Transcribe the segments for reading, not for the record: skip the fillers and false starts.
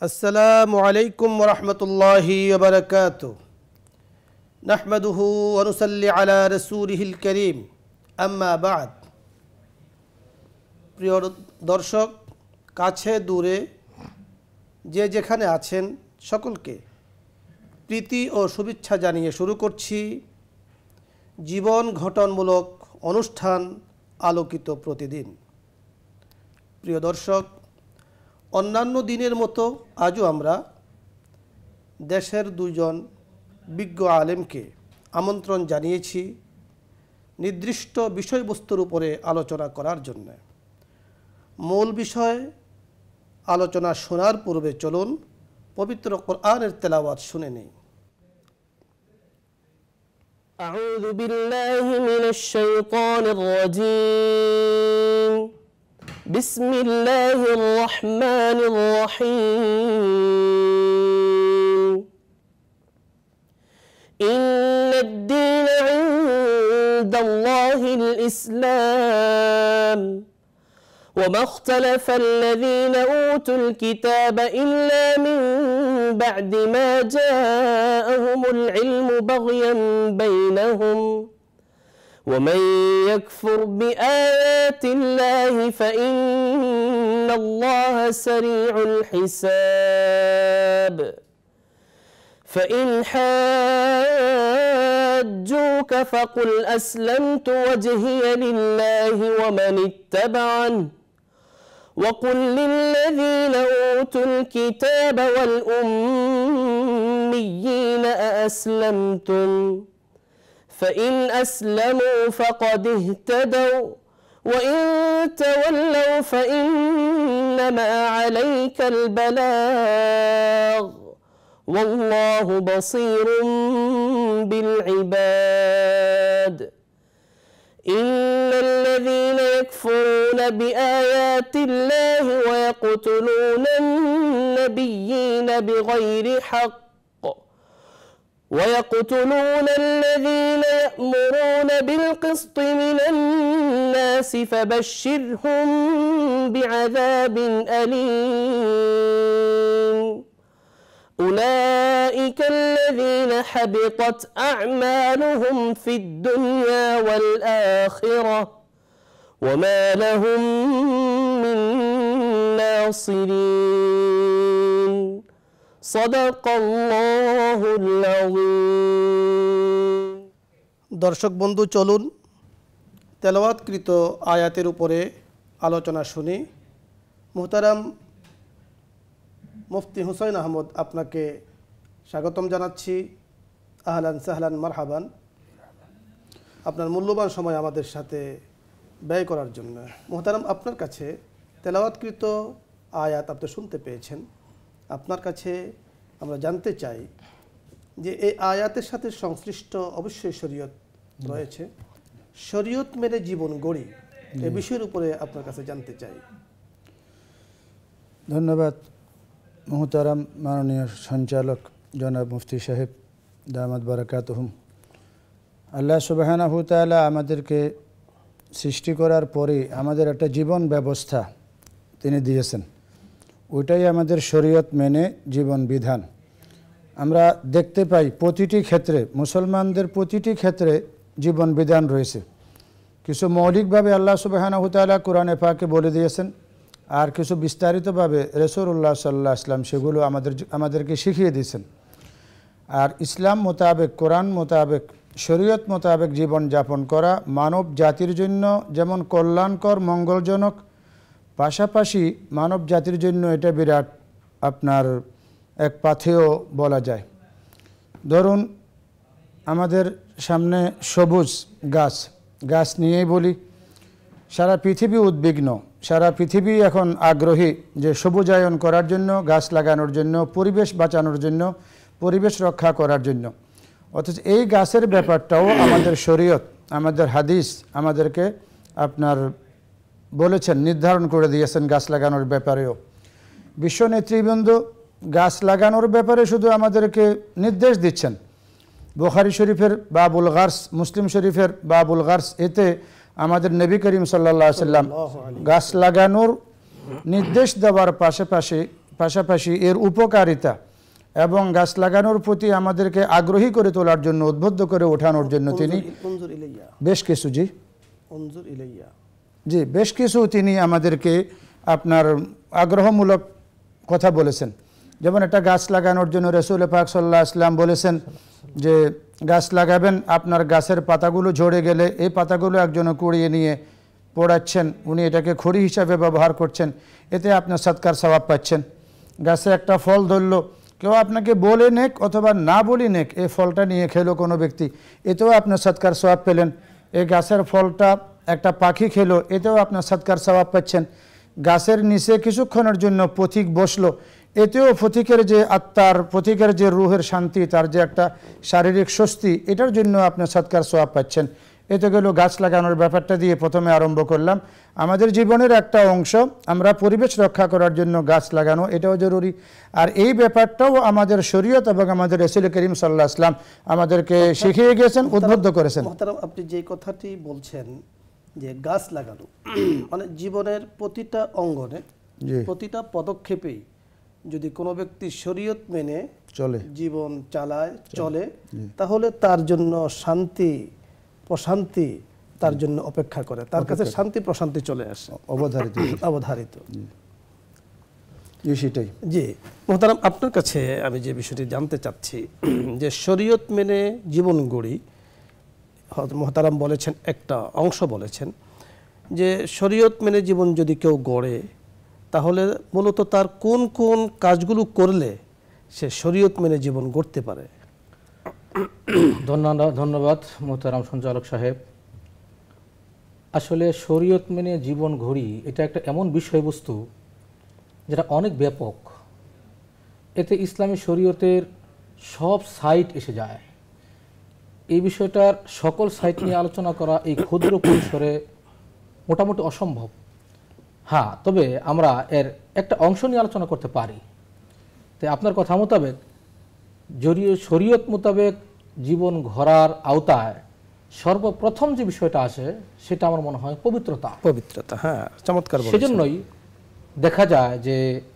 আসসালামু আলাইকুম ওয়া রাহমাতুল্লাহি ওয়া বারাকাতুহু নাহমাদুহু ওয়া নুসাল্লি আলা রাসূলিহিল কারীম আম্মা বা'দ। প্রিয় দর্শক, কাছে দূরে যে যেখানে আছেন সকলকে প্রীতি ও শুভেচ্ছা জানিয়ে শুরু করছি জীবন ঘটনমূলক অনুষ্ঠান আলোকিত প্রতিদিন। প্রিয় দর্শক, অন্যান্য দিনের মতো আজও আমরা দেশের দুজন বিজ্ঞ আলেমকে আমন্ত্রণ জানিয়েছি নির্দিষ্ট বিষয়বস্তুর উপরে আলোচনা করার জন্য। মূল বিষয় আলোচনা শোনার পূর্বে চলুন পবিত্র কোরআনের তেলাওয়াত শুনে নেই। أعوذ بالله من الشيطان الرجيم بسم الله الرحمن الرحيم إن الدين عند الله الإسلام وما اختلف الذين أوتوا الكتاب إلا من بعد ما جاءهم العلم بغيا بينهم ومن يكفر بآيات الله فإن الله سريع الحساب فإن حاجوك فقل أسلمت وجهي لله ومن اتبعني وقل للذين أوتوا الكتاب والأميين أأسلمتم فإن أسلموا فقد اهتدوا وإن تولوا فإنما عليك البلاغ والله بصير بالعباد إن الذين يكفرون بآيات الله ويقتلون النبيين بغير حق ويقتلون الذين يأمرون بالقسط من الناس فبشرهم بعذاب أليم أولئك الذين حبطت أعمالهم في الدنيا والآخرة وما لهم من ناصرين صدق الله العظيم। দর্শক বন্ধু, চলুন তেলাওয়াতকৃত আয়াতের উপরে আলোচনা শুনি। মুহতারাম মুফতি হুসাইন আহমদ, আপনাকে স্বাগতম জানাচ্ছি। আহলান সাহলান মারহাবান, আপনার মূল্যবান সময় আমাদের সাথে ব্যয় করার জন্য। মুহতারাম, আপনার কাছে তেলাওয়াতকৃত আয়াত আপনি শুনতে পেয়েছেন। আপনার কাছে আমরা জানতে চাই যে এই আয়াতের সাথে সংশ্লিষ্ট অবশ্যই শরীয়ত রয়েছে, শরীয়ত মেনে জীবন গড়ি, এই বিষয়ের উপরে আপনার কাছে জানতে চাই। ধন্যবাদ মুহতারাম মাননীয় সঞ্চালক জনাব মুফতি সাহেব দামাত বারাকাতুহুম। আল্লাহ সুবহানাহু তাআলা আমাদেরকে সৃষ্টি করার পরে আমাদের একটা জীবন ব্যবস্থা তিনি দিয়েছেন, ওইটাই আমাদের শরীয়ত মেনে জীবন বিধান। আমরা দেখতে পাই প্রতিটি ক্ষেত্রে, মুসলমানদের প্রতিটি ক্ষেত্রে জীবন বিধান রয়েছে। কিছু মৌলিকভাবে আল্লাহ সুবহানাহু তাআলা কোরআনে পাকে বলে দিয়েছেন, আর কিছু বিস্তারিতভাবে রাসূলুল্লাহ সাল্লাল্লাহু আলাইহি ওয়াসাল্লাম সেগুলো আমাদেরকে শিখিয়ে দিয়েছেন। আর ইসলাম মোতাবেক, কোরআন মোতাবেক, শরীয়ত মোতাবেক জীবন যাপন করা মানব জাতির জন্য যেমন কল্যাণকর, মঙ্গলজনক, পাশাপাশি মানব জাতির জন্য এটা বিরাট আপনার এক পাথেয় বলা যায়। ধরুন আমাদের সামনে সবুজ গাছ নিয়েই বলি, সারা পৃথিবী উদ্বিগ্ন, সারা পৃথিবী এখন আগ্রহী যে সবুজায়ন করার জন্য, গাছ লাগানোর জন্য, পরিবেশ বাঁচানোর জন্য, পরিবেশ রক্ষা করার জন্য। অথচ এই গাছের ব্যাপারটাও আমাদের শরীয়ত, আমাদের হাদিস আমাদেরকে আপনার বলেছেন, নির্ধারণ করে দিয়েছেন গাছ লাগানোর ব্যাপারেও। বিশ্ব নেতৃবৃন্দ গাছ লাগানোর ব্যাপারে শুধু আমাদেরকে নির্দেশ দিচ্ছেন। বুখারী শরীফের বাবুল গার্স, মুসলিম শরীফের বাবুল গার্স, এতে আমাদের নবী করিম সাল্লাল্লাহু আলাইহি ওয়াসাল্লাম গাছ লাগানোর নির্দেশ দেওয়ার পাশাপাশি এর উপকারিতা এবং গাছ লাগানোর প্রতি আমাদেরকে আগ্রহী করে তোলার জন্য, উদ্বুদ্ধ করে ওঠানোর জন্য তিনি বেশ কিছু বেশ কিছু তিনি আমাদেরকে আপনার আগ্রহমূলক কথা বলেছেন। যেমন একটা গাছ লাগানোর জন্য রাসূল পাক সাল্লাল্লাহু আলাইহি ওয়াসাল্লাম বলেছেন যে গাছ লাগাবেন, আপনার গাছের পাতাগুলো ঝরে গেলে এই পাতাগুলো একজনে কুড়িয়ে নিয়ে পোড়াচ্ছেন, উনি এটাকে খড়ি হিসাবে ব্যবহার করছেন, এতে আপনার সদকার সওয়াব পাচ্ছেন। গাছে একটা ফল ধরলো, কেউ আপনাকে বলে নেক অথবা না বলি নেক, এই ফলটা নিয়ে খেলো কোনো ব্যক্তি, এতেও আপনার সদকার সওয়াব পেলেন। এই গাছের ফলটা একটা পাখি খেলো, এতেও আপনার সদকার সওয়াব পাচ্ছেন। গাছের নিচে কিছুক্ষণের জন্য পথিক বসলো, এতেও পথিকের যে আত্মার, পথিকের যে রুহের শান্তি, তার যে একটা শারীরিক স্বস্তি, এটার জন্য আপনি সদকার সওয়াব পাচ্ছেন। এতে গেল গাছ লাগানোর ব্যাপারটা দিয়ে প্রথমে আরম্ভ করলাম। আমাদের জীবনের একটা অংশ, আমরা পরিবেশ রক্ষা করার জন্য গাছ লাগানো, এটাও জরুরি। আর এই ব্যাপারটাও আমাদের শরীয়ত এবং আমাদের রাসূল করিম সাল্লাল্লাহু আলাইহি ওয়াসাল্লাম আমাদেরকে শিখিয়ে গেছেন, উদ্বুদ্ধ করেছেন। মুহতারাম, আপনি যে কথাটি বলছেন যে গাছ লাগানো, মানে জীবনের প্রতিটা অঙ্গনে, প্রতিটা পদক্ষেপেই যদি কোনো ব্যক্তি শরীয়ত মেনে চলে, জীবন চালায়, চলে, তাহলে তার জন্য শান্তি প্রশান্তি তার জন্য অপেক্ষা করে, তার কাছে শান্তি প্রশান্তি চলে আসে অবধারিত। সেটাই। জি মুহতারাম, আপনার কাছে আমি যে বিষয়টি জানতে চাচ্ছি যে শরীয়ত মেনে জীবন গড়ি, মুহতারাম বলেছেন একটা অংশ বলেছেন যে শরীয়ত মেনে জীবন যদি কেউ গড়ে, তাহলে মূলত তার কোন কোন কাজগুলো করলে সে শরীয়ত মেনে জীবন গড়তে পারে? ধন্যবাদ মোহতারাম সঞ্চালক সাহেব। আসলে শরীয়ত মেনে জীবন ঘড়ি এটা একটা এমন বিষয়বস্তু যেটা অনেক ব্যাপক। এতে ইসলামী শরীয়তের সব সাইট এসে যায়। এই বিষয়টার সকল সাইট নিয়ে আলোচনা করা এই ক্ষুদ্র পরিসরে মোটামুটি অসম্ভব। হ্যাঁ, তবে আমরা এর একটা অংশ নিয়ে আলোচনা করতে পারি। তাই আপনার কথা মোতাবেক শরীয়ত মোতাবেক জীবন গড়ার আওতায় সর্বপ্রথম যে বিষয়টা আসে সেটা আমার মনে হয় পবিত্রতা। হ্যাঁ, চমৎকার বলেছেন। সেজন্যই দেখা যায় যে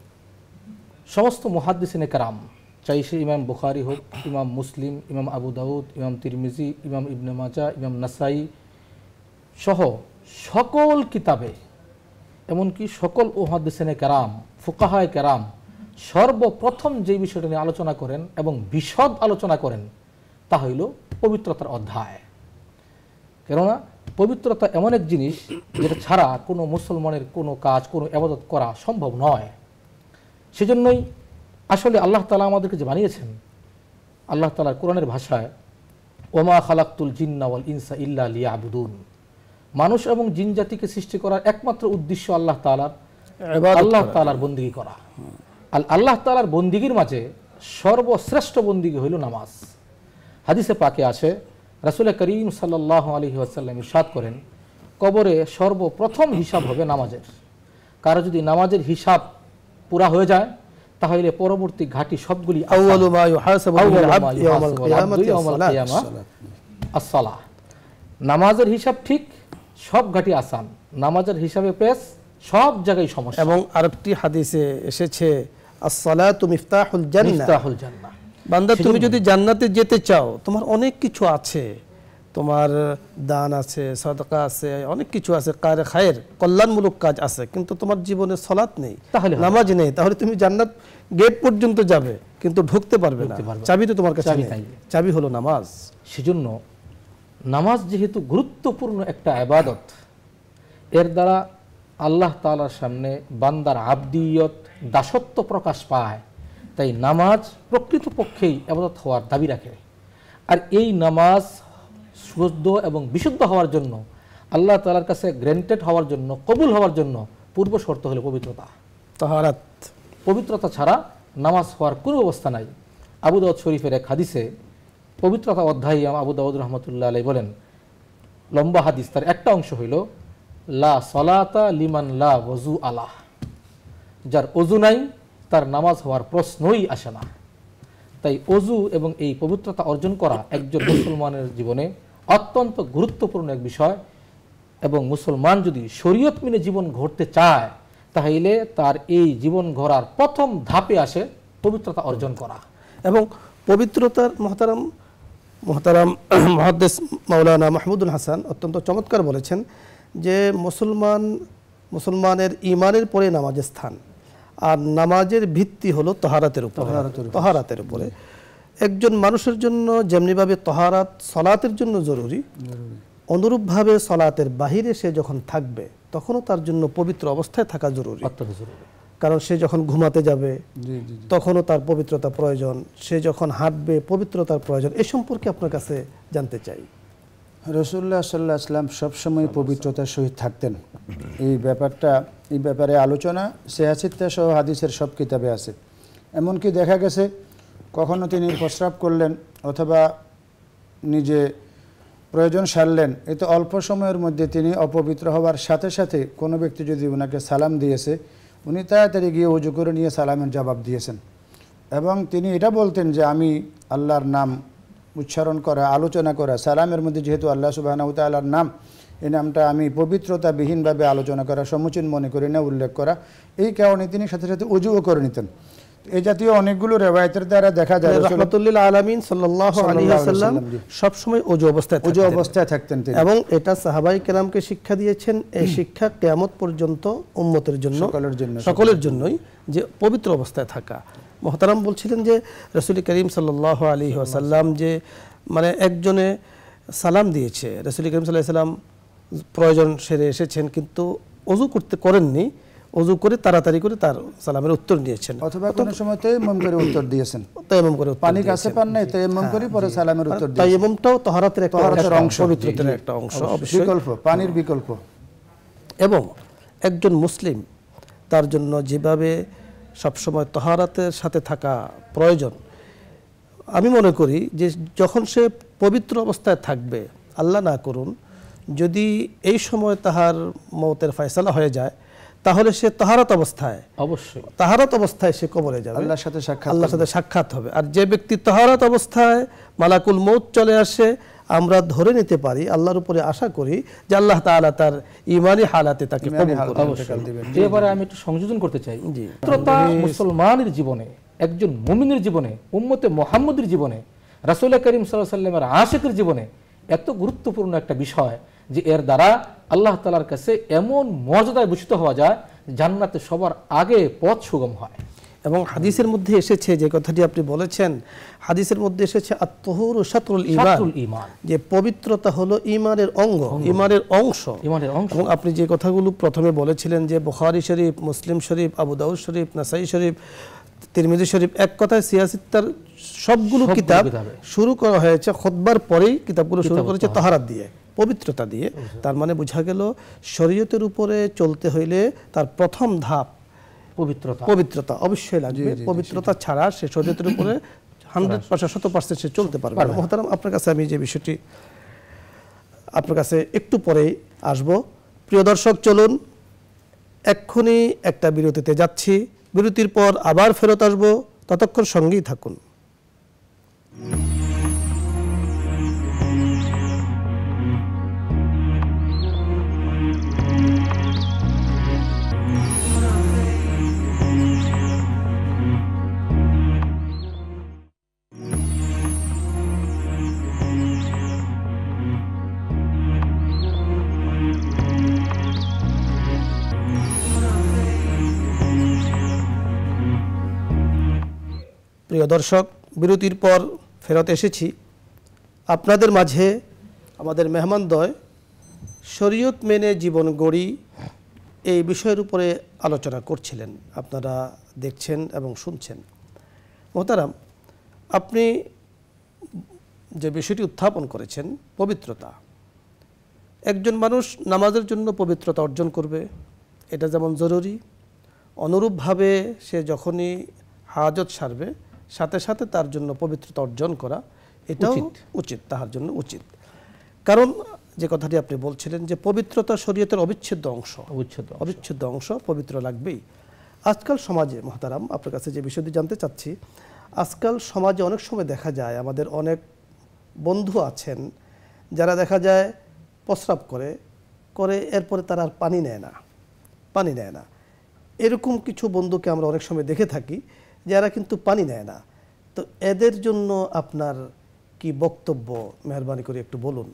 সমস্ত মুহাদ্দিসিনে কেরাম, চাই সে ইমাম বুখারী হোক, ইমাম মুসলিম, ইমাম আবু দাউদ, ইমাম তিরমিজি, ইমাম ইবনে মাজাহ, ইমাম নাসাই সহ সকল কিতাবে, এমনকি সকল মুহাদ্দিসিনে কেরাম, ফুকাহায়ে কেরাম সর্বপ্রথম যে বিষয়টা নিয়ে আলোচনা করেন এবং বিশদ আলোচনা করেন তা হইল পবিত্রতার অধ্যায়। কেননা পবিত্রতা এমন এক জিনিস যেটা ছাড়া কোনো মুসলমানের কোনো কাজ, কোনো ইবাদত করা সম্ভব নয়। সেজন্যই আসলে আল্লাহ তাআলা আমাদেরকে যে বানিয়েছেন, আল্লাহ তাআলার কোরআনের ভাষায় ওমা খালাকতুল জিন্না ওয়াল ইনসা ইল্লা লিয়াবুদুন, মানুষ এবং জিন জাতিকে সৃষ্টি করার একমাত্র উদ্দেশ্য আল্লাহ তাআলার বন্দিগি করা। আল্লাহ তাআলার বন্দিগির মাঝে সর্বশ্রেষ্ঠ বন্দিগি হইল নামাজ। হাদিসে পাকে আছে, রাসূল করিম সাল্লাল্লাহু আলাইহি ওয়াসাল্লাম ইরশাদ করেন, কবরে সর্বপ্রথম হিসাব হবে নামাজের। কারো যদি নামাজের হিসাব পুরা হয়ে যায় তাহলে পরবর্তী ঘাটি সবগুলি আউয়ালু মা ইউহাসাবু বিল আবদ ইয়াওমাল কিয়ামাতি as-সালাহ। নামাজের হিসাব ঠিক, সব ঘাটি আসান। নামাজের হিসাবে পেশ, সব জায়গায় সমস্যা। এবং আরেকটি হাদিসে এসেছে আস-সালাতু মিফতাহুল জান্নাহ। বান্দা, তুমি যদি জান্নাতে যেতে চাও, তোমার অনেক কিছু আছে, তোমার দান আছে, সাদাকা আছে, অনেক কিছু আছে, খায়ের কল্যাণমূলক কাজ আছে, কিন্তু তোমার জীবনে সালাত নেই, নামাজ নেই, তাহলে তুমি জান্নাত গেট পর্যন্ত যাবে কিন্তু ঢুকতে পারবে না। চাবি তো তোমার কাছে নেই, চাবি হলো নামাজ। সেজন্য নামাজ যেহেতু গুরুত্বপূর্ণ একটা ইবাদত, এর দ্বারা আল্লাহ তাআলার সামনে বান্দার আবদিয়ত, দাসত্ব প্রকাশ পায়। তাই নামাজ প্রকৃতপক্ষেই ইবাদত হওয়ার দাবি রাখে। আর এই নামাজ শুদ্ধ এবং বিশুদ্ধ হওয়ার জন্য, আল্লাহ তাআলার কাছে গ্র্যান্টেড হওয়ার জন্য, কবুল হওয়ার জন্য পূর্ব শর্ত হলো পবিত্রতা, তাহারাত। পবিত্রতা ছাড়া নামাজ হওয়ার কোনো অবস্থা নাই। আবু দাউদ শরীফের এক হাদিসে, পবিত্রতা অধ্যায় আবু দাউদ রহমতুল্লাহ আলাইহি বলেন, লম্বা হাদিস, তার একটা অংশ হইল লা সালাতা লিমান লা ওযু আলাহ, যার ওযু নাই তার নামাজ হওয়ার প্রশ্নই আসে না। তাই ওযু এবং এই পবিত্রতা অর্জন করা একজন মুসলমানের জীবনে অত্যন্ত গুরুত্বপূর্ণ এক বিষয়। এবং মুসলমান যদি শরীয়ত মেনে জীবন গড়তে চায়, তাহলে তার এই জীবন গড়ার প্রথম ধাপে আসে পবিত্রতা অর্জন করা। এবং পবিত্রতার মহতারাম মুহাদ্দিস মাওলানা মাহমুদুল হাসান অত্যন্ত চমৎকার বলেছেন যে মুসলমানের ঈমানের পরে নামাজের স্থান, আর নামাজের ভিত্তি হলো তহারাতের উপরে। একজন মানুষের জন্য যেমনিভাবে তহারাত সলাতের জন্য জরুরি, অনুরূপভাবে সলাতের বাহিরে সে যখন থাকবে তখনও তার জন্য পবিত্র অবস্থায় থাকা জরুরি। কারণ সে যখন ঘুমাতে যাবে তখনও তার পবিত্রতা প্রয়োজন, সে যখন হাঁটবে পবিত্রতার প্রয়োজন। এ সম্পর্কে আপনার কাছে জানতে চাই। রাসূলুল্লাহ সাল্লাল্লাহু আলাইহি ওয়াসাল্লাম সবসময় পবিত্রতার সহিত থাকতেন। এই ব্যাপারে আলোচনা সিহাসিত্তা সহ হাদিসের সব কিতাবে আছে। এমনকি দেখা গেছে কখনো তিনি প্রস্রাব করলেন অথবা নিজে প্রয়োজন সারলেন, এতে অল্প সময়ের মধ্যে তিনি অপবিত্র হওয়ার সাথে সাথে কোনো ব্যক্তি যদি ওনাকে সালাম দিয়েছে উনি তাড়াতাড়ি গিয়ে ওযু করে নিয়ে সালামের জবাব দিয়েছেন। এবং তিনি এটা বলতেন যে আমি আল্লাহর নাম উচ্চারণ করা, আলোচনা করা, সালামের মধ্যে যেহেতু আল্লাহ সুবহানাহু ওয়া তাআলার নাম, এই নামটা আমি পবিত্রতাবিহীনভাবে আলোচনা করা সমুচীন মনে করি না, উল্লেখ করা। এই কারণে তিনি সাথে সাথে ওযুও করে নিতেন। এই জাতীয় অনেকগুলো রিওয়ায়াতের দ্বারা দেখা যায় রাহমাতুল্লিল আলামিন সাল্লাল্লাহু আলাইহি ওয়াসাল্লাম সব সময় ওযু অবস্থায় থাকতেন তিনি। এবং এটা সাহাবায়ে কেরামকে শিক্ষা দিয়েছেন। এই শিক্ষা কিয়ামত পর্যন্ত উম্মতের জন্য, সকলের জন্যই, যে পবিত্র অবস্থায় থাকা। মুহতারাম বলছিলেন যে রাসূল করিম সাল্লাল্লাহু আলাইহি ওয়াসাল্লাম যে মানে একজনে সালাম দিয়েছে, রাসূল করিম সাল্লাল্লাহু আলাইহি ওয়াসাল্লাম প্রয়োজন সেরে এসেছেন কিন্তু ওযু করেননি, ওযু করে তাড়াতাড়ি করে তার সালামের উত্তর দিয়েছেন, অথবা কোনো সময় তায়াম্মুম করে উত্তর দিয়েছেন। পানি কাছে পান নাই, তায়াম্মুম করে পরে সালামের উত্তর দিয়েছেন। তায়াম্মুমটাও তাহারাতের একটা অংশ, পবিত্রতার একটা অংশ, বিকল্প, পানির বিকল্প। এবং একজন মুসলিম তার জন্য যেভাবে সবসময় তাহারাতের সাথে থাকা প্রয়োজন, আমি মনে করি যে যখন সে পবিত্র অবস্থায় থাকবে, আল্লাহ না করুন যদি এই সময় তাহার মওতের ফয়সালা হয়ে যায়, তাহলে সে তাহারাত অবস্থায় সে কবরে যাবে, আল্লাহর সাথে সাক্ষাৎ হবে। আর যে ব্যক্তি তাহারাত অবস্থায় মালাকুল মউত চলে আসে, আমরা ধরে নিতে পারি, আল্লাহর উপরে আশা করি যে আল্লাহ তাআলা তার ঈমানি হালাতে তাকে কবুল করবেন। এবারে আমি একটু সংযোজন করতে চাই। পবিত্রতা মুসলমানের জীবনে, একজন মুমিনের জীবনে, উম্মতে মুহাম্মদের জীবনে, রাসূল করিম সাল্লাল্লাহু আলাইহি ওয়াসাল্লামের আশিকের জীবনে এত গুরুত্বপূর্ণ একটা বিষয় যে এর দ্বারা আল্লাহ তাআলার কাছে এমন মর্যাদায় ভূষিত হওয়া যায় জান্নাতে সবার আগে পথ সুগম হয়। এবং হাদিসের মধ্যে এসেছে যে কথাটি আপনি বলেছেন, হাদিসের মধ্যে এসেছে আত-তুহুরু শাতরুল ঈমান, যে পবিত্রতা হলো ঈমানের অঙ্গ, ঈমানের অংশ। এবং আপনি যে কথাগুলো প্রথমে বলেছিলেন যে বুখারী শরীফ, মুসলিম শরীফ, আবু দাউদ শরীফ, নাসাই শরীফ, তিরমিজি শরীফ, এক কথায় সিয়াসিত্তার সবগুলো কিতাব শুরু করা হয়েছে খুতবার পরেই, কিতাবগুলো শুরু করেছে তাহারাত দিয়ে, পবিত্রতা দিয়ে। তার মানে বোঝা গেল শরীয়তের উপরে চলতে হইলে তার প্রথম ধাপ পবিত্রতা অবশ্যই লাগবে। পবিত্রতা ছাড়া সে শরীয়তের উপরে 100% সে চলতে পারবে না। মুহতারাম, আপনার কাছে আমি যে বিষয়টি আপনার কাছে একটু পরেই আসব। প্রিয় দর্শক, চলুন এক্ষুনি একটা বিরতিতে যাচ্ছি, বিরতির পর আবার ফেরত আসব, ততক্ষণ সঙ্গেই থাকুন। প্রিয় দর্শক, বিরতির পর ফেরত এসেছি। আপনাদের মাঝে আমাদের মেহমানদ্বয় শরীয়ত মেনে জীবন গড়ি এই বিষয়ের উপরে আলোচনা করছিলেন, আপনারা দেখছেন এবং শুনছেন। মোহতারাম, আপনি যে বিষয়টি উত্থাপন করেছেন, পবিত্রতা, একজন মানুষ নামাজের জন্য পবিত্রতা অর্জন করবে, এটা যেমন জরুরি, অনুরূপভাবে সে যখনই হাজত সারবে সাথে সাথে তার জন্য পবিত্রতা অর্জন করা এটাও উচিত, তাহার জন্য উচিত। কারণ যে কথাটি আপনি বলছিলেন যে পবিত্রতা শরীয়তের অবিচ্ছেদ্য অংশ, পবিত্র লাগবেই। আজকাল সমাজে, মুহতারাম, আপনার কাছে যে বিষয়টি জানতে চাচ্ছি, আজকাল সমাজে অনেক সময় দেখা যায় আমাদের অনেক বন্ধু আছেন যারা দেখা যায় প্রস্রাব করে এরপরে তারা আর পানি নেয় না। এরকম কিছু বন্ধুকে আমরা অনেক সময় দেখে থাকি যারা কিন্তু পানি নেয় না। তো এদের জন্য আপনার কি বক্তব্য, মেহরবানি করে একটু বলুন।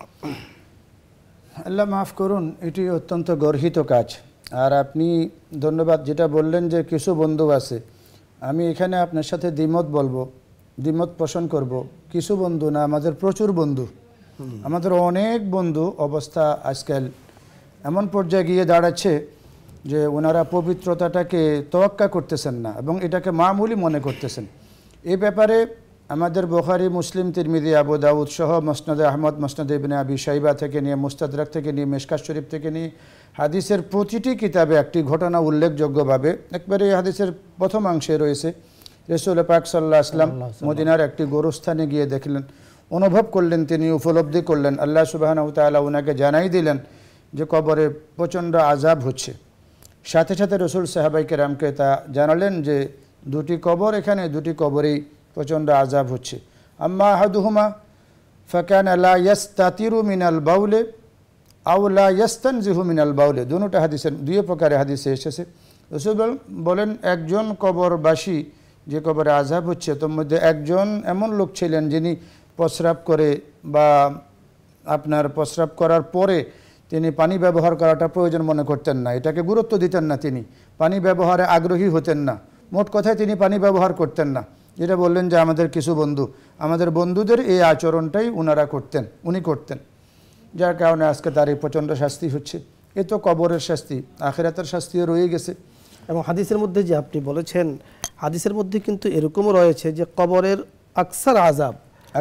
আল্লাহ মাফ করুন, এটি অত্যন্ত গর্হিত কাজ। আর আপনি ধন্যবাদ যেটা বললেন যে কিছু বন্ধু আছে, আমি এখানে আপনার সাথে দ্বিমত পোষণ করব। কিছু বন্ধু না, আমাদের প্রচুর বন্ধু, আমাদের অনেক বন্ধু অবস্থা আজকাল এমন পর্যায়ে গিয়ে দাঁড়াচ্ছে যে ওনারা পবিত্রতাটাকে তোয়াক্কা করতেছেন না এবং এটাকে মামুলি মনে করতেছেন। এই ব্যাপারে আমাদের বুখারী, মুসলিম, তিরমিজি, আবু দাউদ সহ মুসনাদে আহমদ, মুসনাদে ইবনে আবি শাইবা থেকে নিয়ে, মুস্তাদরাক থেকে নিয়ে, মিশকাত শরীফ থেকে নিয়ে হাদিসের প্রতিটি কিতাবে একটি ঘটনা উল্লেখযোগ্যভাবে একবারে এই হাদিসের প্রথমাংশে রয়েছে। রাসূল পাক সাল্লাল্লাহু আলাইহি ওয়াসাল্লাম মদিনার একটি গোরস্থানে গিয়ে দেখলেন, অনুভব করলেন, তিনি উপলব্ধি করলেন, আল্লাহ সুবহানাহু ওয়া তাআলা ওনাকে জানাই দিলেন যে কবরে প্রচণ্ড আযাব হচ্ছে। সাথে সাথে রাসূল সাহাবায়ে কেরামকে তা জানালেন যে দুটি কবর, এখানে দুটি কবরেই প্রচণ্ড আযাব হচ্ছে। আম্মা আহাদুহুমা ফাকানা লা ইয়াস্তাতিরু মিনাল বাউলে আও লা ইয়াস্তানজিহু মিনাল বাউলে, দুটো হাদিসের দুই প্রকারে হাদিসে এসেছে। রাসূল বলেন একজন কবরবাসী, যে কবরে আযাব হচ্ছে, তোর মধ্যে একজন এমন লোক ছিলেন যিনি প্রস্রাব করে বা আপনার প্রস্রাব করার পরে তিনি পানি ব্যবহার করাটা প্রয়োজন মনে করতেন না, এটাকে গুরুত্ব দিতেন না, তিনি পানি ব্যবহারে আগ্রহী হতেন না, মোট কথায় তিনি পানি ব্যবহার করতেন না। যেটা বললেন যে আমাদের কিছু বন্ধু, আমাদের বন্ধুদের এই আচরণটাই উনি করতেন, যার কারণে আজকে তার এই প্রচণ্ড শাস্তি হচ্ছে। এ তো কবরের শাস্তি, আখিরাতের শাস্তিও রয়ে গেছে। এবং হাদিসের মধ্যে যে আপনি বলেছেন, হাদিসের মধ্যে কিন্তু এরকমও রয়েছে যে কবরের আকসার আযাব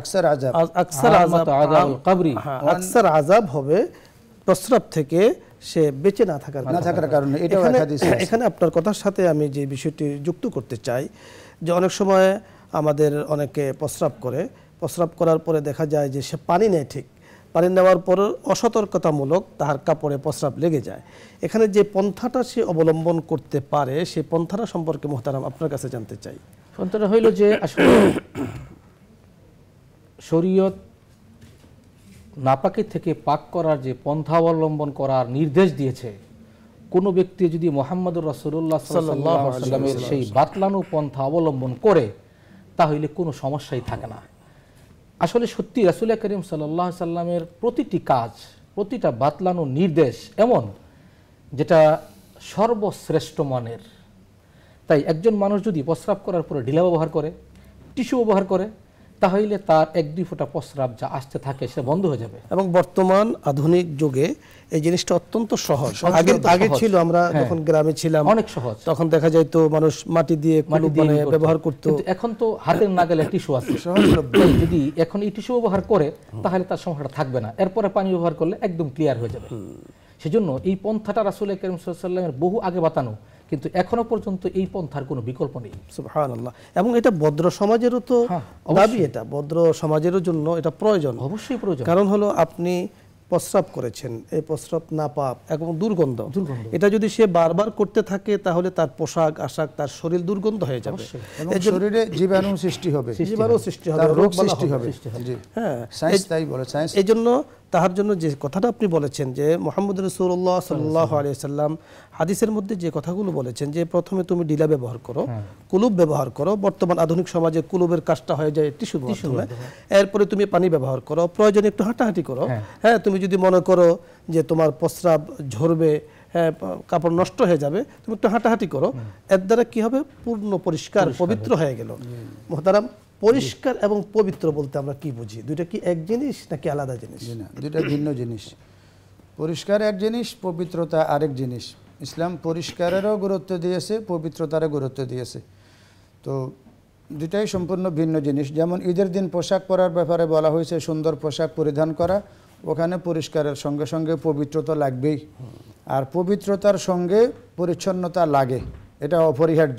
আকসার আযাব হবে প্রস্রাব থেকে সে বেঁচে না থাকার কারণে। এখানে আপনার কথার সাথে আমি যে বিষয়টি যুক্ত করতে চাই যে অনেক সময় আমাদের অনেকে প্রস্রাব করার পরে দেখা যায় যে সে পানি নেয়, ঠিক পানি নেওয়ার পর অসতর্কতামূলক তার কাপড়ে প্রস্রাব লেগে যায়। এখানে যে পন্থাটা সে অবলম্বন করতে পারে, সেই পন্থাটা সম্পর্কে মুহতারাম আপনার কাছে জানতে চাই। পন্থাটা হইল যে আসলে শরীয়ত নাপাকি থেকে পাক করার যে পন্থা অবলম্বন করার নির্দেশ দিয়েছে, কোনো ব্যক্তি যদি মুহাম্মদুর রাসূলুল্লাহ সাল্লাল্লাহু আলাইহি ওয়াসাল্লামের সেই বাতলানো পন্থা অবলম্বন করে তাহলে কোনো সমস্যাই থাকে না। আসলে সত্যি রাসূল করিম সাল্লাল্লাহু আলাইহি ওয়াসাল্লামের প্রতিটি কাজ, প্রতিটা বাতলানো নির্দেশ এমন যেটা সর্বশ্রেষ্ঠ মানের। তাই একজন মানুষ যদি প্রস্রাব করার পরে ঢিলা ব্যবহার করে, টিস্যু ব্যবহার করে, তাহলে তার 1-2 ফোঁটা প্রস্রাব যা আসতে থাকে সে বন্ধ হয়ে যাবে। এবং বর্তমান আধুনিক যুগে এই জিনিসটা অত্যন্ত সহজ। আগে ছিল, আমরা যখন গ্রামে ছিলাম অনেক সহজ, তখন দেখা যেত মানুষ মাটি দিয়ে কুলুপ বানিয়ে ব্যবহার করত। এখন তো হাতের নাগালে টিস্যু আছে, যদি এখন এই টিস্যু ব্যবহার করে তাহলে তার সমস্যাটা থাকবে না, এরপরে পানি ব্যবহার করলে একদম ক্লিয়ার হয়ে যাবে। সেজন্য এই পন্থাটা রাসূল করিম সাল্লাল্লাহু আলাইহি ওয়াসাল্লামের বহু আগে বাতানো, কিন্তু এখনো পর্যন্ত এই পন্থার কোনো বিকল্প নেই। সুবহানাল্লাহ। এবং এটা ভদ্র সমাজেরও তো দাবি, এটা ভদ্র সমাজের জন্য এটা প্রয়োজন, অবশ্যই প্রয়োজন। কারণ হলো আপনি প্রস্রাব করেছেন, এই প্রস্রাব নাপাক এবং দুর্গন্ধ, এটা যদি সে বারবার করতে থাকে তাহলে তার পোশাক আশাক, তার শরীর দুর্গন্ধ হয়ে যাবে এবং শরীরে জীবাণু সৃষ্টি হবে, রোগ সৃষ্টি হবে। হ্যাঁ, সায়েন্স তাই বলে। সায়েন্স এই জন্য তাহার জন্য যে কথাটা আপনি বলেছেন যে মুহাম্মদ রাসূলুল্লাহ সাল্লাল্লাহু আলাইহি সাল্লাম হাদিসের মধ্যে যে কথাগুলো বলেছেন যে প্রথমে তুমি ডিলা ব্যবহার করো, কুলুপ ব্যবহার করো, বর্তমান আধুনিক সমাজে কুলুপের কাজটা হয়ে যায় টিস্যুর মাধ্যমে, এরপরে তুমি পানি ব্যবহার করো, প্রয়োজনে একটু হাঁটাহাঁটি করো। হ্যাঁ, তুমি যদি মনে করো যে তোমার প্রস্রাব ঝরবে, হ্যাঁ কাপড় নষ্ট হয়ে যাবে, তুমি একটু হাঁটাহাঁটি করো, এর দ্বারা কি হবে, পূর্ণ পরিষ্কার পবিত্র হয়ে গেল। মুহতারাম, পরিষ্কার এবং পবিত্র বলতে আমরা কি বুঝি? দুইটা কি এক জিনিস নাকি আলাদা জিনিস? না, দুইটা ভিন্ন জিনিস। পরিষ্কার এক জিনিস, পবিত্রতা আরেক জিনিস। ইসলাম পরিষ্কারেরও গুরুত্ব দিয়েছে, পবিত্রতারও গুরুত্ব দিয়েছে। তো দুটাই সম্পূর্ণ ভিন্ন জিনিস। যেমন ঈদের দিন পোশাক পরার ব্যাপারে বলা হয়েছে সুন্দর পোশাক পরিধান করা, ওখানে পরিষ্কারের সঙ্গে সঙ্গে পবিত্রতা লাগবেই, আর পবিত্রতার সঙ্গে পরিচ্ছন্নতা লাগে, এটা অপরিহার্য।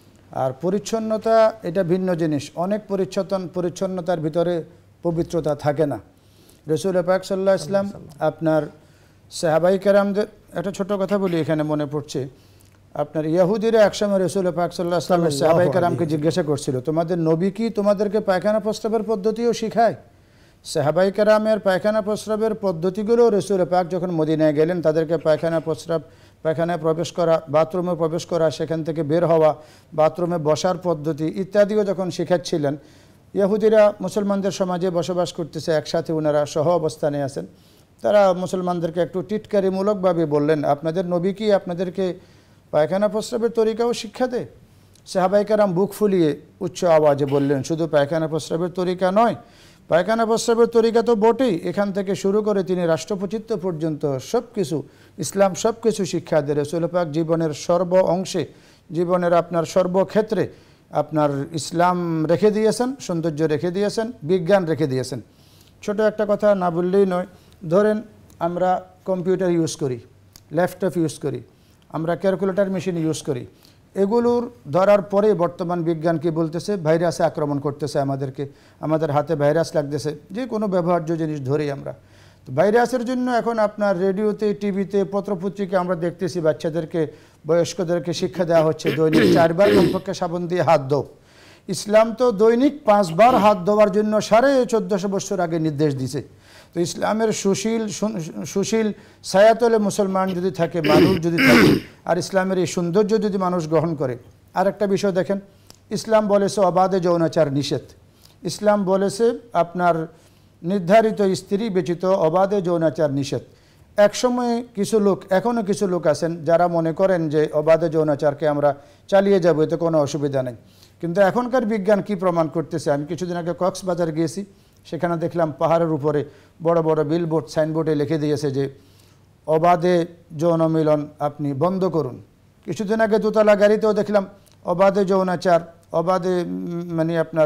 আর পরিচ্ছন্নতা এটা ভিন্ন জিনিস। অনেক পরিচ্ছন্নতার ভিতরে পবিত্রতা থাকে না। রাসূল পাক সাল্লাল্লাহু আলাইহি ওয়াসাল্লাম আপনার সাহাবায়ে কেরামদের, একটা ছোট কথা বলি এখানে মনে পড়ছে, আপনার ইহুদিরা একসময় রাসূল পাক সাল্লাল্লাহু আলাইহি ওয়াসাল্লাম সাহাবায়ে কেরামকে জিজ্ঞাসা করছিল, তোমাদের নবী কি তোমাদেরকে পায়খানা প্রস্রাবের পদ্ধতিও শিখায়? সাহাবায়ে কেরামের পায়খানা প্রস্রাবের পদ্ধতিগুলো রাসূল পাক যখন মদিনায় গেলেন তাদেরকে পায়খানা প্রস্রাব পায়খানায় প্রবেশ করা, বাথরুমে প্রবেশ করা, সেখান থেকে বের হওয়া, বাথরুমে বসার পদ্ধতি ইত্যাদিও যখন শেখাচ্ছিলেন, ইহুদিরা মুসলমানদের সমাজে বসবাস করতেছে, একসাথে ওনারা সহ অবস্থানে আছেন, তারা মুসলমানদেরকে একটু টিটকারিমূলকভাবে বললেন, আপনাদের নবী কি আপনাদেরকে পায়খানা প্রস্রাবের তরিকাও শিক্ষা দেয়? সাহাবায়ে কেরাম বুক ফুলিয়ে উচ্চ আওয়াজে বললেন, শুধু পায়খানা প্রস্রাবের তরিকা নয়, পায়খানা প্রস্রাবের তরিকা তো বটেই, এখান থেকে শুরু করে তিনি রাষ্ট্রপতিত্ব পর্যন্ত সব কিছু, ইসলাম সব কিছু শিক্ষা দেয়। রাসূল পাক জীবনের সর্ব অংশে, জীবনের আপনার সর্বক্ষেত্রে আপনার ইসলাম রেখে দিয়েছেন, সৌন্দর্য রেখে দিয়েছেন, বিজ্ঞান রেখে দিয়েছেন। ছোট একটা কথা না বললেই নয়, ধরেন আমরা কম্পিউটার ইউজ করি, ল্যাপটপ ইউজ করি, আমরা ক্যালকুলেটর মেশিন ইউজ করি, এগুলোর ধরার পরে বর্তমান বিজ্ঞান কি বলতেছে? ভাইরাসে আক্রমণ করতেছে আমাদেরকে, আমাদের হাতে ভাইরাস লাগতেছে, যে কোনো ব্যবহার্য জিনিস ধরেই আমরা। তো ভাইরাসের জন্য এখন আপনার রেডিওতে, টিভিতে, পত্রপত্রিকা আমরা দেখতেছি বাচ্চাদেরকে, বয়স্কদেরকে শিক্ষা দেওয়া হচ্ছে দৈনিক 4 বার কমপক্ষে সাবান দিয়ে হাত ধোও। ইসলাম তো দৈনিক 5 বার হাত ধোয়ার জন্য 1450 বছর আগে নির্দেশ দিছে। তো ইসলামের সুশীল ছায়াতলে মুসলমান যদি থাকে, মানুষ যদি থাকে, আর ইসলামের এই সৌন্দর্য যদি মানুষ গ্রহণ করে। আর একটা বিষয় দেখেন, ইসলাম বলেছে অবাধে যৌনাচার নিষেধ। ইসলাম বলেছে আপনার নির্ধারিত স্ত্রী ব্যতীত অবাধে যৌনাচার নিষেধ। একসময় কিছু লোক, এখনও কিছু লোক আছেন যারা মনে করেন যে অবাধে যৌনাচারকে আমরা চালিয়ে যাব, এতে কোনো অসুবিধা নেই। কিন্তু এখনকার বিজ্ঞান কি প্রমাণ করতেছে? আমি কিছুদিন আগে কক্সবাজার গিয়েছি, সেখানে দেখলাম পাহাড়ের উপরে বড় বড় বিলবোর্ড, সাইনবোর্ডে লিখে দিয়েছে যে অবাধে যৌন মিলন আপনি বন্ধ করুন। কিছুদিন আগে দোতলা গাড়িতেও দেখলাম অবাধে যৌনাচার, অবাধে মানে আপনার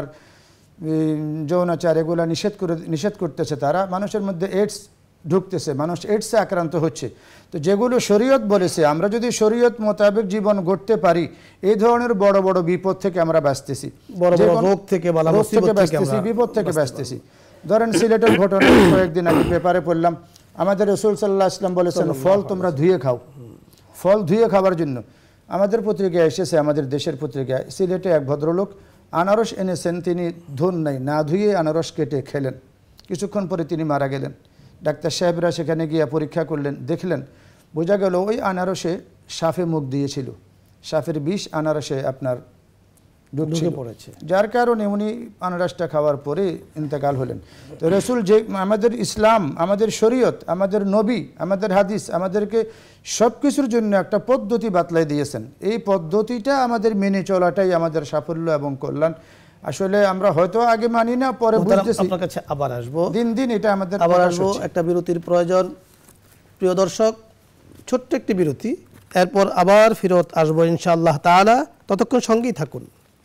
যৌনাচার, এগুলো নিষেধ করতেছে তারা। মানুষের মধ্যে এইডস ঢুকতেছে, মানুষ এইডসে আক্রান্ত হচ্ছে। তো যেগুলো শরীয়ত বলেছে, আমরা যদি শরীয়ত মোতাবেক জীবন গড়তে পারি, এই ধরনের বড় বড় বিপদ থেকে আমরা বাঁচতেছি, বড় বড় রোগ থেকে বাঁচতেছি, বিপদ থেকে বাঁচতেছি। ধরেন সিলেটের ঘটনা কয়েকদিন আগে পেপারে পড়লাম, আমাদের রাসূল সাল্লাল্লাহু আলাইহি ওয়াসাল্লাম বলেছেন ফল তোমরা ধুয়ে খাও। ফল ধুয়ে খাওয়ার জন্য আমাদের পত্রিকায় এসেছে, আমাদের দেশের পত্রিকায়, সিলেটে এক ভদ্রলোক আনারস এনেছেন, তিনি ধুন নাই, না ধুয়ে আনারস কেটে খেলেন, কিছুক্ষণ পরে তিনি মারা গেলেন। ডাক্তার সাহেবরা সেখানে গিয়ে পরীক্ষা করলেন, দেখলেন, বোঝা গেল ওই আনারসে সাপে মুখ দিয়েছিল, সাপের বিষ আনারসে আপনার ঢুকে পড়েছে, যার কারণে উনি আনারসটা খাওয়ার পরে ইন্তেকাল হলেন। তো রাসূল যে আমাদের ইসলাম, আমাদের শরীয়ত, আমাদের নবী, আমাদের হাদিস আমাদেরকে সব কিছুর জন্য একটা পদ্ধতি বাতলাই দিয়েছেন। এই পদ্ধতিটা আমাদের মেনে চলাটাই আমাদের সাফল্য এবং কল্যাণ। আসলে আমরা হয়তো আগে মানি না, পরে বুঝতেছি। আপনার কাছে আবার আসবো, দিন দিন এটা আমাদের আবার আসবো। একটা বিরতির প্রয়োজন প্রিয় দর্শক, ছোট্ট একটি বিরতি, এরপর আবার ফিরত আসবো ইনশাআল্লাহ তাআলা। ততক্ষণ সঙ্গেই থাকুন।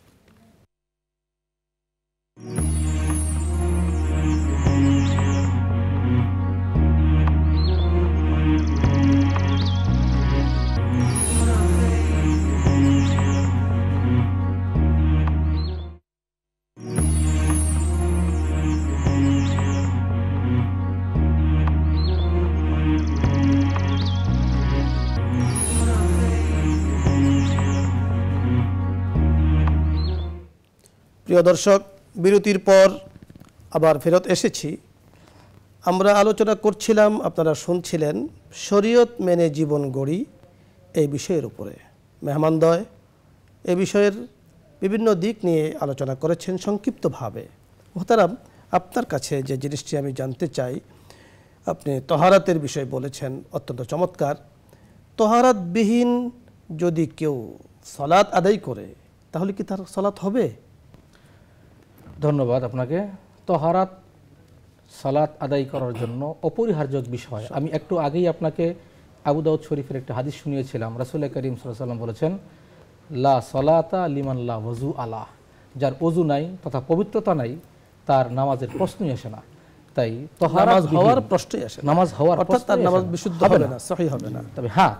প্রিয় দর্শক, বিরতির পর আবার ফেরত এসেছি। আমরা আলোচনা করছিলাম, আপনারা শুনছিলেন, শরীয়ত মেনে জীবন গড়ি এই বিষয়ের উপরে। মেহমানদ্বয় এই বিষয়ের বিভিন্ন দিক নিয়ে আলোচনা করেছেন সংক্ষিপ্তভাবে। মোহতারাম, আপনার কাছে যে জিনিসটি আমি জানতে চাই, আপনি তহারাতের বিষয় বলেছেন, অত্যন্ত চমৎকার। তহারাতবিহীন যদি কেউ সালাত আদায় করে, তাহলে কি তার সালাত হবে? ধন্যবাদ আপনাকে। তহারাত সালাত আদায় করার জন্য অপরিহার্য বিষয়। আমি একটু আগেই আপনাকে আবু দাউদ শরীফের একটা হাদিস শুনিয়েছিলাম। রাসূল করিম সাল্লাল্লাহু আলাইহি ওয়াসাল্লাম বলেছেন, লা সালাতা লিমান লা ওযু আলা, যার ওযু নাই তথা পবিত্রতা নাই, তার নামাজের প্রশ্নই আসে না। তাই তহারাত হওয়ার প্রশ্নই আসে, নামাজ হওয়ার অর্থাৎ তার নামাজ বিশুদ্ধ হবে না, সহিহ হবে না। তবে হ্যাঁ,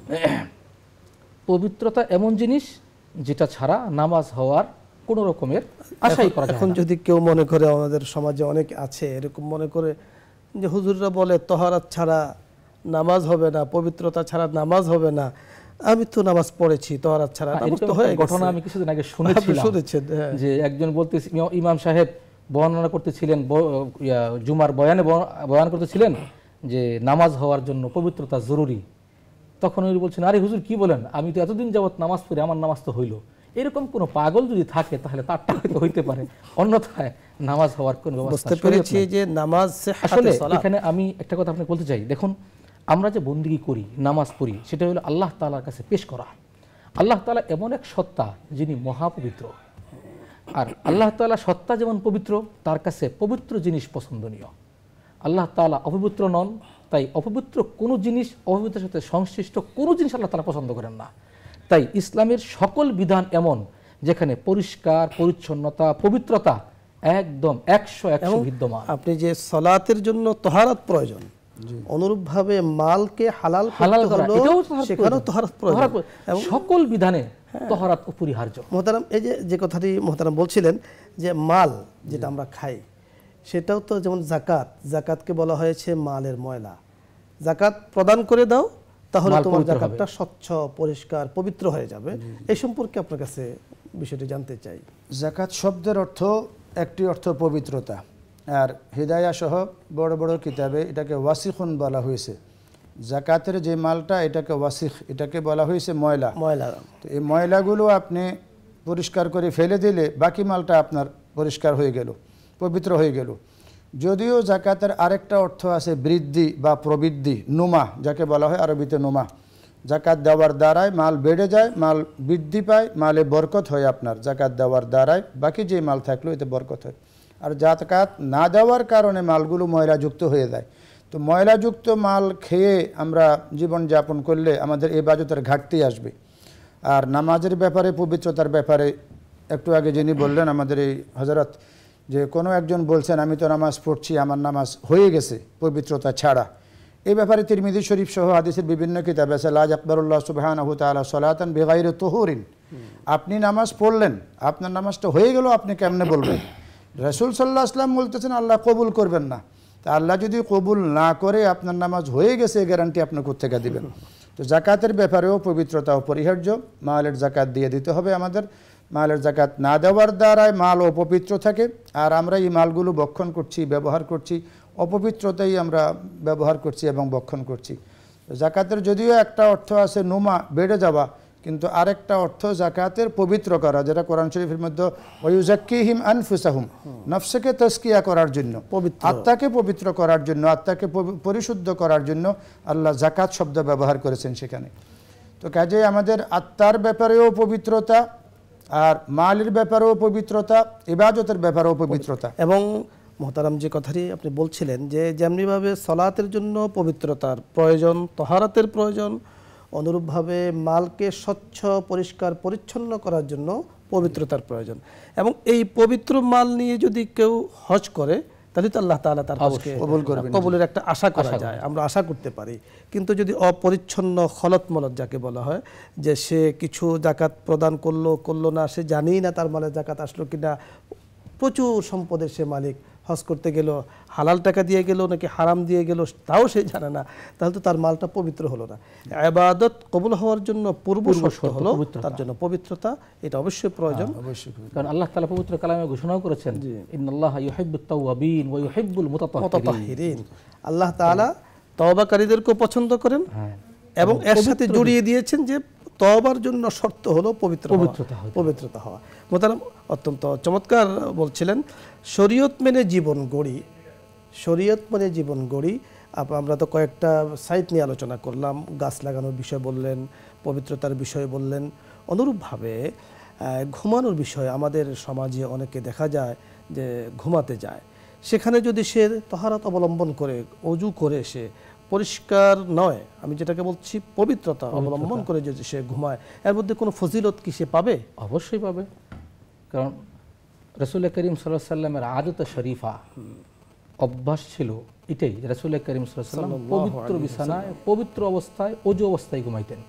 পবিত্রতা এমন জিনিস যেটা ছাড়া নামাজ হওয়ার কোনো রকমের আশাই করা যায় না। এখন যদি কেউ মনে করে, আমাদের সমাজে অনেক আছে এরকম মনে করে যে হুজুররা বলে তহারাত ছাড়া নামাজ হবে না, পবিত্রতা ছাড়া নামাজ হবে না। আমি তো নামাজ পড়েছি, তহারাত ছাড়া নামাজ তো হয়ে গেছে। ঘটনা আমি কিছুদিন আগে শুনেছিলাম যে একজন বলতেছে, ইমাম সাহেব বর্ণনা করতেছিলেন, জুমার বয়ান করতেছিলেন যে নামাজ হওয়ার জন্য পবিত্রতা জরুরি। তখন উনি বলছেন, আরে হুজুর কি বলেন, আমি তো এতদিন যাবত নামাজ পড়ি, আমার নামাজ তো হইল। এরকম কোনো পাগল যদি থাকে তাহলে তারটা হয়তো হইতে পারে, অন্যথায় নামাজ হওয়ার কোনো ব্যবস্থা বুঝতে পেরেছি যে নামাজ আসলে এখানে আমি একটা কথা আপনাকে বলতে চাই। দেখুন, আমরা যে বন্দেগী করি, নামাজ পড়ি, সেটা হলো আল্লাহ তাআলার কাছে পেশ করা। আল্লাহ তাআলা এমন এক সত্তা যিনি মহাপবিত্র, আর আল্লাহ তাআলা সত্তা যেমন পবিত্র, তার কাছে পবিত্র জিনিস পছন্দনীয়। আল্লাহ তাআলা অপবিত্র নন, তাই অপবিত্র কোনো জিনিস, অপবিত্রের সাথে সংশ্লিষ্ট কোনো জিনিস আল্লাহ তাআলা পছন্দ করেন না। তাই ইসলামের সকল বিধান এমন যেখানে পরিষ্কার পরিচ্ছন্নতা, পবিত্রতা একদম 100 বিদ্যমান। আপনি যে সালাতের জন্য তাহারাত প্রয়োজন, অনুরূপভাবে মালকে হালাল করা, হলো, এটাও সেখানেও তাহারাত প্রয়োজন। এবং সকল বিধানে তাহারাত অপরিহার্য। মোহতারাম, এই যে কথাটি মোহতারাম বলছিলেন যে মাল যেটা আমরা খাই, সেটাও তো যেমন জাকাত, জাকাতকে বলা হয়েছে মালের ময়লা। জাকাত প্রদান করে দাও, তাহলে তোমার জাকাতটা স্বচ্ছ, পরিষ্কার, পবিত্র হয়ে যাবে। এই সম্পর্কে আপনার কাছে বিষয়টি জানতে চাই। জাকাত শব্দের অর্থ, একটি অর্থ পবিত্রতা, আর হিদায়া সহ বড় বড় কিতাবে এটাকে ওয়াসিখুন বলা হয়েছে। জাকাতের যে মালটা, এটাকে ওয়াসিখ, এটাকে বলা হয়েছে ময়লা। তো এই ময়লাগুলো আপনি পরিষ্কার করে ফেলে দিলে বাকি মালটা আপনার পরিষ্কার হয়ে গেল, পবিত্র হয়ে গেল। যদিও জাকাতের আরেকটা অর্থ আছে বৃদ্ধি বা প্রবৃদ্ধি, নুমা যাকে বলা হয় আরবিতে নুমা। জাকাত দেওয়ার দ্বারায় মাল বেড়ে যায়, মাল বৃদ্ধি পায়, মালে বরকত হয়। আপনার জাকাত দেওয়ার দ্বারায় বাকি যে মাল থাকলো এতে বরকত হয়। আর জাকাত না দেওয়ার কারণে মালগুলো ময়লাযুক্ত হয়ে যায়। তো ময়লাযুক্ত মাল খেয়ে আমরা জীবনযাপন করলে আমাদের ইবাদতের ঘাটতি আসবে। আর নামাজের ব্যাপারে, পবিত্রতার ব্যাপারে একটু আগে যিনি বললেন আমাদের এই হযরত, যে কোনো একজন বলছেন আমি তো নামাজ পড়ছি, আমার নামাজ হয়ে গেছে পবিত্রতা ছাড়া। এই ব্যাপারে তিরমিজি শরীফ সহ হাদিসের বিভিন্ন কিতাব আছে, লা ইয়াকবালুল্লাহু সুবহানাহু তাআলা সালাতান বিগাইরি তুহুরিন। আপনি নামাজ পড়লেন, আপনার নামাজটা হয়ে গেল, আপনি কেমনে বলবেন? রাসূল সাল্লাল্লাহু আলাইহি ওয়াসাল্লাম বলতেছেন আল্লাহ কবুল করবেন না। তা আল্লাহ যদি কবুল না করে আপনার নামাজ হয়ে গেছে, গ্যারান্টি আপনি কোত্থেকে দিবেন? তো জাকাতের ব্যাপারেও পবিত্রতা অপরিহার্য। মালের জাকাত দিয়ে দিতে হবে আমাদের। মালের জাকাত না দেওয়ার দ্বারায় মাল অপবিত্র থাকে, আর আমরা এই মালগুলো ভক্ষণ করছি, ব্যবহার করছি, অপবিত্রতাই আমরা ব্যবহার করছি এবং ভক্ষণ করছি। জাকাতের যদিও একটা অর্থ আছে নুমা, বেড়ে যাওয়া, কিন্তু আরেকটা অর্থ জাকাতের পবিত্র করা, যেটা কোরআন শরীফের মধ্যে ওয়ায়ুযাক্কিহিম আনফুসাহুম, নফসকে তাজকিয়া করার জন্য, আত্মাকে পবিত্র করার জন্য, আত্মাকে পরিশুদ্ধ করার জন্য আল্লাহ জাকাত শব্দ ব্যবহার করেছেন সেখানে। তো কাজেই আমাদের আত্মার ব্যাপারেও পবিত্রতা, আর মালের ব্যাপারেও পবিত্রতা, ইবাদতের ব্যাপারেও পবিত্রতা। এবং মোহতারাম, যে কথাটি আপনি বলছিলেন যে যেমনিভাবে সলাতের জন্য পবিত্রতার প্রয়োজন, তহারাতের প্রয়োজন, অনুরূপভাবে মালকে স্বচ্ছ, পরিষ্কার, পরিচ্ছন্ন করার জন্য পবিত্রতার প্রয়োজন। এবং এই পবিত্র মাল নিয়ে যদি কেউ হজ করে, তাহলে তো আল্লাহ তাআলা তার হজকে কবুলের একটা আশা করা যায়, আমরা আশা করতে পারি। কিন্তু যদি অপরিচ্ছন্ন, খলত যাকে বলা হয়, যে সে কিছু জাকাত প্রদান করলো না, সে জানেই না তার মালে জাকাত আসলো কিনা, প্রচুর সম্পদের সে মালিক, হজ করতে গেল, হালাল টাকা দিয়ে গেল নাকি হারাম দিয়ে গেল তাও সে জানে না, তাহলে তো তার মালটা পবিত্র হলো না। ইবাদত কবুল হওয়ার জন্য পূর্ব শর্ত হলো তার জন্য পবিত্রতা, এটা অবশ্যই প্রয়োজন। কারণ আল্লাহ তাআলা পবিত্র কালামে ঘোষণা করেছেন, ইন্নাল্লাহা ইউহিব্বুত তাওয়াবিন ওয়া ইউহিব্বুল মুতাতাহহিরিন। আল্লাহ তাআলা তওবাকারীদেরকে পছন্দ করেন, এবং এর সাথে জড়িয়ে দিয়েছেন যে তওবার জন্য শর্ত হলো পবিত্রতা হওয়া। মোহতারাম, অত্যন্ত চমৎকার বলছিলেন। শরীয়ত মেনে জীবন গড়ি, শরীয়ত মেনে জীবন গড়ি। আমরা তো কয়েকটা সাইট নিয়ে আলোচনা করলাম, গাছ লাগানোর বিষয় বললেন, পবিত্রতার বিষয় বললেন। অনুরূপভাবে ঘুমানোর বিষয়, আমাদের সমাজে অনেকে দেখা যায় যে ঘুমাতে যায়, সেখানে যদি সে তহারাত অবলম্বন করে, অজু করে, সে পরিষ্কার নয়, আমি যেটাকে বলছি পবিত্রতা অবলম্বন করে যদি সে ঘুমায়, এর মধ্যে কোনো ফজিলত কি সে পাবে? অবশ্যই পাবে। কারণ রাসূল করিম সাল্লাল্লাহু আলাইহি ওয়াসাল্লামের আদত শরীফা, অভ্যাস ছিল এটাই, রাসূল করিম সাল্লাল্লাহু আলাইহি ওয়াসাল্লাম পবিত্র বিছানায়, পবিত্র অবস্থায়, অজু অবস্থায় ঘুমাইতেন।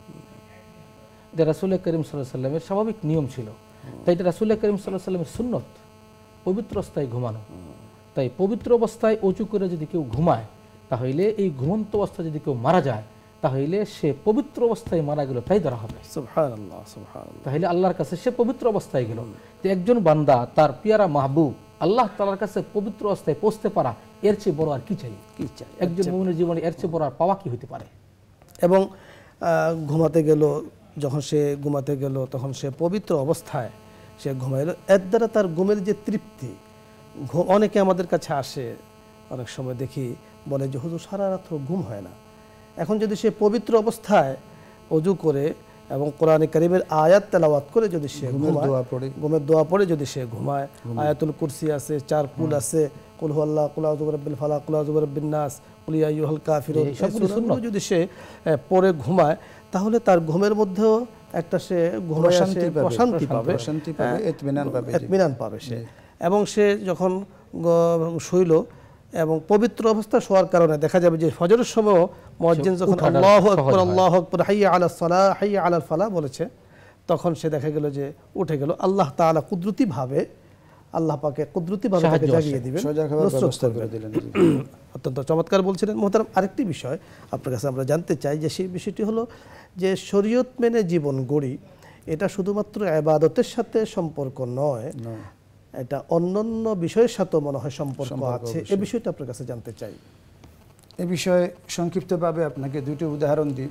এটা রাসূল করিম সাল্লাল্লাহু আলাইহি ওয়াসাল্লামের স্বাভাবিক নিয়ম ছিল। তাই এটা রাসূল করিম সাল্লাল্লাহু আলাইহি ওয়াসাল্লামের সুন্নত, পবিত্র অবস্থায় ঘুমানো। তাই পবিত্র অবস্থায় অজু করে যদি কেউ ঘুমায়, তাহলে এই ঘুমন্ত অবস্থায় যদি কেউ মারা যায়, তাহলে সে পবিত্র অবস্থায় মারা গেল তাই ধরা হবে। সুবহানাল্লাহ, সুবহানাল্লাহ। তাহলে আল্লাহর কাছে সে পবিত্র অবস্থায় গেল। যে একজন বান্দা তার পিয়ারা মাহবুব আল্লাহ তাআলার কাছে পবিত্র অবস্থায় পৌঁছতে পারা, এর চেয়ে বড় আর কি চাই? একজন মুমিনের জীবনে এর চেয়ে বড় আর পাওয়া কি হতে পারে? এবং ঘুমাতে গেল, যখন সে ঘুমাতে গেল তখন সে পবিত্র অবস্থায় সে ঘুমাইলো, এর দ্বারা তার ঘুমের যে তৃপ্তি, অনেকে আমাদের কাছে আসে, অনেক সময় দেখি বলে যে হুজুর সারা রাত ঘুম হয় না। এখন যদি সে পবিত্র অবস্থায় অজু করে এবং কোরআনে কারীমের আয়াত তেলাওয়াত করে যদি সে ঘুমায়, ঘুমের দোয়া পড়ে যদি সে ঘুমায়, আয়াতুল কুরসি আছে, 4 কুল আছে, কুল হুয়াল্লাহ, কুল আউযু বিরাব্বিল ফালাক, কুল আউযু বিরাব্বিন নাস, কুল ইয়া আইয়ুহাল কাফিরুন, এই সূরাগুলো যদি সে পড়ে ঘুমায়, তাহলে তার ঘুমের মধ্যেও একটা সে ঘুমায় প্রশান্তি পাবে, ইতমিনান পাবে সে। এবং সে যখন শুইল এবং পবিত্র অবস্থা শোয়ার কারণে দেখা যাবে যে ফজরের সময় মুয়াজ্জিন যখন আল্লাহু আকবার আল্লাহু আকবার হাইয়া আলাস সালাহ হাইয়া আলাল ফালাহ বলেছে, তখন সে দেখা গেল যে উঠে গেল। আল্লাহ তাআলা কুদরতিভাবে, আল্লাহ পাকে কুদরতিভাবে তাকে জাগিয়ে দিবেন, ব্যবস্থা করে দিলেন। অত্যন্ত চমৎকার বলছিলেন মোহতারাম। আরেকটি বিষয় আপনার কাছে আমরা জানতে চাই, যে সেই বিষয়টি হলো যে শরীয়ত মেনে জীবন গড়ি, এটা শুধুমাত্র ইবাদতের সাথে সম্পর্ক নয়, এটা অন্যান্য বিষয়ের সাথে মনে হয় সম্পর্ক আছে। এই বিষয়টা আপনার কাছে জানতে চাই। এ বিষয়ে সংক্ষিপ্তভাবে আপনাকে দুটি উদাহরণ দিই।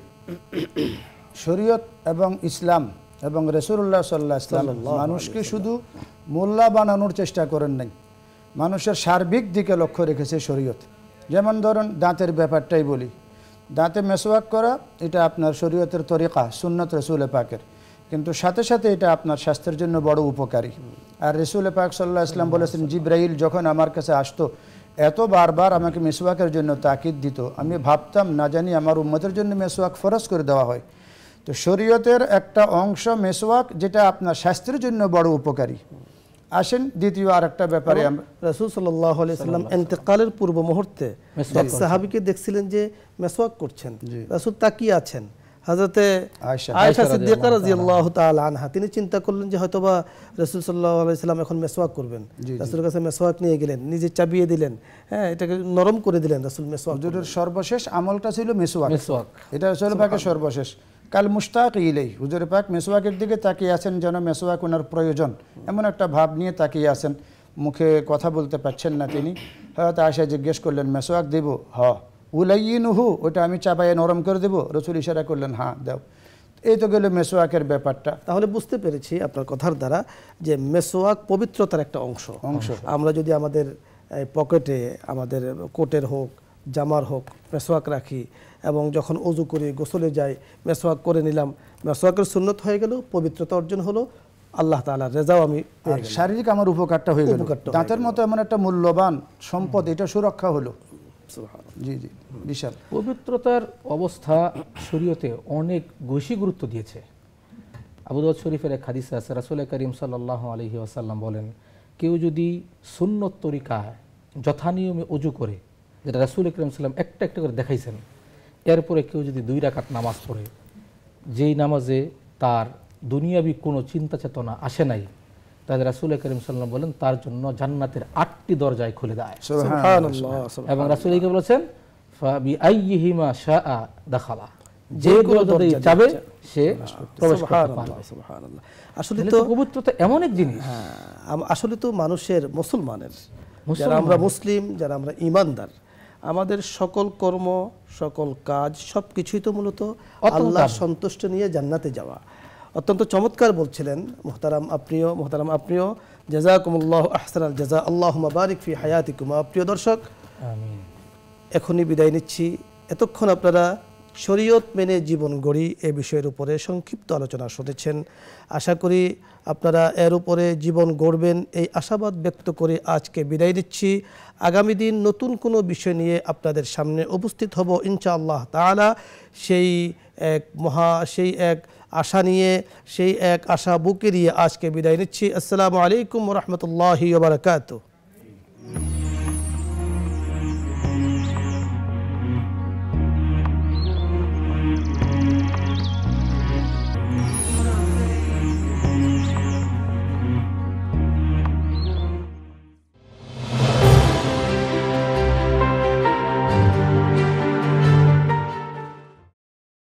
শরীয়ত এবং ইসলাম এবং রাসূলুল্লাহ সাল্লাল্লাহু আলাইহি ওয়াসাল্লাম মানুষকে শুধু মোল্লা বানানোর চেষ্টা করেন নাই, মানুষের সার্বিক দিকে লক্ষ্য রেখেছে শরীয়ত। যেমন ধরুন দাঁতের ব্যাপারটাই বলি, দাঁতে মেসওয়াক করা এটা আপনার শরীয়তের তরিকা, সুন্নত রাসূল পাকের, কিন্তু সাথে সাথে এটা আপনার স্বাস্থ্যের জন্য বড় উপকারী। আর রাসূল পাক সাল্লাল্লাহু আলাইহি ওয়াসাল্লাম বলেছেন, জিবরাইল যখন আমার কাছে আসতো এত বারবার আমাকে মেসওয়াকের জন্য তাকিদ দিত, আমি ভাবতাম না জানি আমার উম্মতের জন্য মেসওয়াক ফরজ করে দেওয়া হয়। তো শরীয়তের একটা অংশ মেসওয়াক, যেটা আপনার স্বাস্থ্যের জন্য বড় উপকারী। আসেন দ্বিতীয় আরেকটা ব্যাপারে, রাসূল সাল্লাল্লাহু আলাইহি ওয়াসাল্লাম ইন্তেকালের পূর্ব মুহূর্তে এক সাহাবীকে দেখছিলেন যে মেসওয়াক করছেন, রাসূল তাকিয়ে আছেন। হযরতে আয়েশা সিদ্দিকা রাদিয়াল্লাহু তাআলা আনহা তিনি চিন্তা করলেন যে হয়তোবা রাসূল সাল্লাল্লাহু আলাইহি ওয়াসাল্লাম এখন মেসওয়াক করবেন। রাসূলের কাছে মেসওয়াক নিয়ে গেলেন, নিজে চাবিয়ে দিলেন, হ্যাঁ এটাকে নরম করে দিলেন রাসূল মেসওয়াক। হুজুরের সর্বশেষ আমলটা ছিল মেসওয়াক, এটা রাসূল পাকের সর্বশেষ। কাল মুশতাক ইলাইহি, হুজুর পাক মেসওয়াকের দিকে তাকিয়ে আছেন, যেন মেসওয়াক ওনার প্রয়োজন, এমন একটা ভাব নিয়ে তাকিয়ে আছেন। মুখে কথা বলতে পারছেন না তিনি। হযরত আয়েশা জিজ্ঞেস করলেন, মেসওয়াক দেব? হ্যাঁ। উলাইয়িনুহু, ওটা আমি চাপায়ে নরম করে দেব? রাসূল ইশারা করলেন, হ্যাঁ দাও। এই তো গেল মেসওয়াকের ব্যাপারটা। তাহলে বুঝতে পেরেছি আপনার কথার দ্বারা যে মেসওয়াক পবিত্রতার একটা অংশ। আমরা যদি আমাদের পকেটে, আমাদের কোটের হোক, জামার হোক, মেসওয়াক রাখি এবং যখন ওযু করি, গোসলে যাই, মেসওয়াক করে নিলাম, মেসওয়াকের সুন্নত হয়ে গেল, পবিত্রতা অর্জন হলো, আল্লাহ তাআলার রেজাও আমি পেয়ে গেলাম, শারীরিক আমার উপকারটা হয়ে গেল। দাঁতের মতো এমন একটা মূল্যবান সম্পদ, এটা সুরক্ষা হলো। জি জি, বিশাল পবিত্রতার অবস্থা শরীয়তে অনেক বেশি গুরুত্ব দিয়েছে। আবু দাউদ শরীফের এক হাদিস আছে, রাসূল করিম সাল্লাল্লাহু আলাইহি ওয়াসাল্লাম বলেন, কেউ যদি সুন্নত তরিকায় যথানিয়মে ওযু করে, যেটা রাসূল করিম সাল্লাম একটা একটা করে দেখাইছেন, এরপরে কেউ যদি 2 রাকাত নামাজ পড়ে, যেই নামাজে তার দুনিয়াবি কোনো চিন্তা চেতনা আসে নাই, তাহলে রাসূল করিম সাল্লাল্লাহু বলেন তার জন্য জান্নাতের 8টি দরজায় খুলে দেয়। সুবহানাল্লাহ। এবং রাসূল কি বলেছেন, ফাবি আইয়িহিমা শাআ দাখালা, যে দরজাতে যাবে সে প্রবেশ করতে পারবে। সুবহানাল্লাহ। আসলে তো পবিত্রতা এমন এক জিনিস, আসলে তো মানুষের, মুসলমানের, যারা আমরা মুসলিম, যারা আমরা ঈমানদার, আমাদের সকল কর্ম, সকল কাজ, সবকিছুই তো মূলত আল্লাহর সন্তুষ্ট নিয়ে জান্নাতে যাওয়া। অত্যন্ত চমৎকার বলছিলেন মুহতারাম আপনিও। জাযাকুমুল্লাহু আহসানাল জাযা, আল্লাহুম্মা বারিক ফি হায়াতিকুম। প্রিয় দর্শক, আমিন, এখনই বিদায় নিচ্ছি। এতক্ষণ আপনারা শরীয়ত মেনে জীবন গড়ি এই বিষয়ের উপরে সংক্ষিপ্ত আলোচনা শুনেছেন। আশা করি আপনারা এর উপরে জীবন গড়বেন, এই আশাবাদ ব্যক্ত করে আজকে বিদায় নিচ্ছি। আগামী দিন নতুন কোনো বিষয় নিয়ে আপনাদের সামনে উপস্থিত হব ইনশাআল্লাহ তাআলা। সেই এক আশা নিয়ে, সেই এক আশা বুকে নিয়ে আজকে বিদায় নিচ্ছি। আসসালামু আলাইকুম ওয়া রাহমাতুল্লাহি ওয়া বারাকাতুহু।